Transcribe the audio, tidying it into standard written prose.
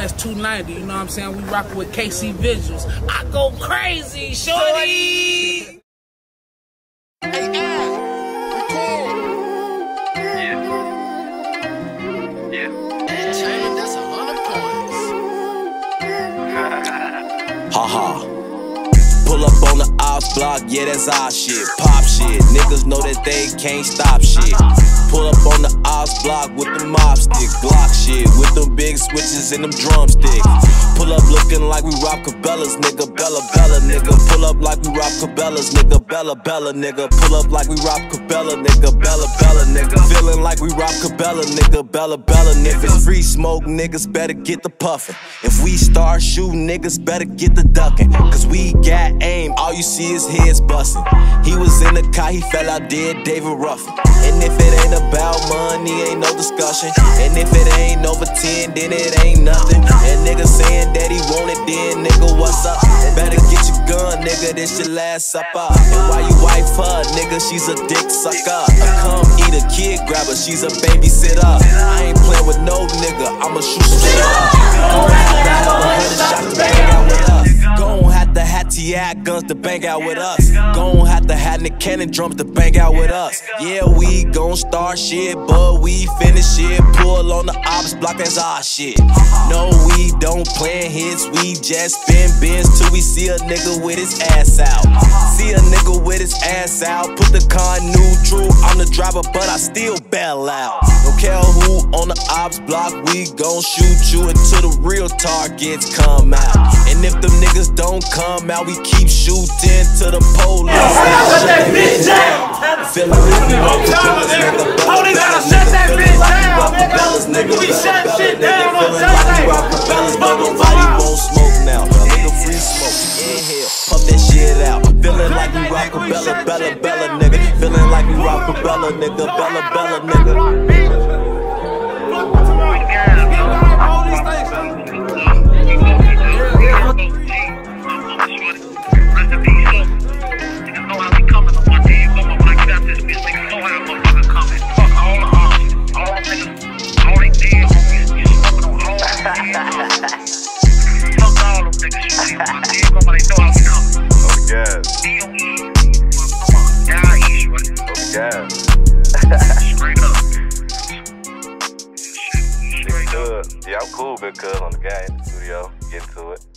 290, you know what I'm saying? We rockin' with KC Visuals. I go crazy, shorty! Hey, record. Yeah. Entertainment, that's 100 points. Haha. Pull up on the ops block, yeah, that's our shit. Pop shit, niggas know that they can't stop shit. Pull up on the ops block with the mob stick, Glock shit, with them big switches and them drumsticks. Pull up looking like we rob Cabela's, nigga, Bella Bella, nigga. Pull up like we rob Cabela's, nigga, Bella Bella, nigga. Pull up like we rob Cabela, nigga, Bella Bella, nigga. Feeling like we rob Cabela, nigga, Bella Bella, nigga. If it's free smoke, niggas better get the puffin'. If we start shooting, niggas better get the duckin'. Cause we got aim, all you see is heads bustin'. He was in the car, he fell out dead, David Ruffin. And if it ain't about money, ain't no discussion. And if it ain't over 10, then it ain't nothing. And nigga saying that he want it, then nigga, what's up? Better get your gun, nigga, this your last supper. And why you wife her, nigga, she's a dick sucker. A come eat a kid grabber, she's a babysitter. I ain't playin' with no nigga, I'ma shoot straight up. Gon' have to have T.I. guns to bang out with us. Gon' have to have Nick Cannon drums to bang out with us. Yeah, we gon' start shit, but we finish shit. Pull on the ops block, that's our shit. No, we don't plan hits, we just spin bins till we see a nigga with his ass out. See a nigga with his ass out, put the car in neutral. I'm the driver, but I still bail out. Don't care who on the ops block, we gon' shoot you until the real targets come out. And if them niggas don't come out, we keep shooting till the police. Shut that bitch down! Feeling like we rob Cabela's, nigga. Police gotta shut that bitch down, nigga! We shut shit down on Sunday! Nobody won't smoke now, nigga, free smoke. Inhale, puff that shit out. Feeling like we rock Cabela, Bella Bella, nigga. Feeling like we rock Cabela, nigga, Bella Bella, nigga. Yeah, I'm cool, big cuz on the game, in the studio, get into it.